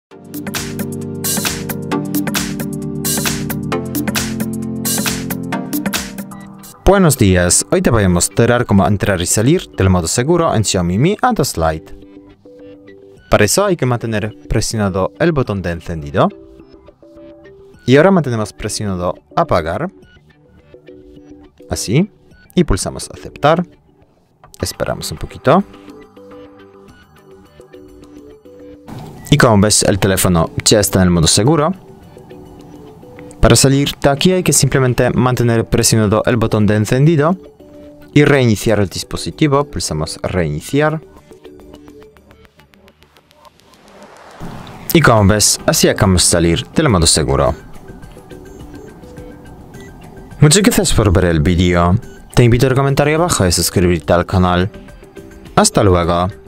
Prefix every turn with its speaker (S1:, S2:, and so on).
S1: Buenos días, hoy te voy a mostrar cómo entrar y salir del modo seguro en Xiaomi Mi Autos Lite. Para eso hay que mantener presionado el botón de encendido. Y ahora mantenemos presionado apagar. Así. Y pulsamos aceptar. Esperamos un poquito. Y como ves, el teléfono ya está en el modo seguro. Para salir de aquí hay que simplemente mantener presionado el botón de encendido y reiniciar el dispositivo. Pulsamos reiniciar. Y como ves, así acabamos de salir del modo seguro. Muchas gracias por ver el vídeo. Te invito a comentar abajo y suscribirte al canal. Hasta luego.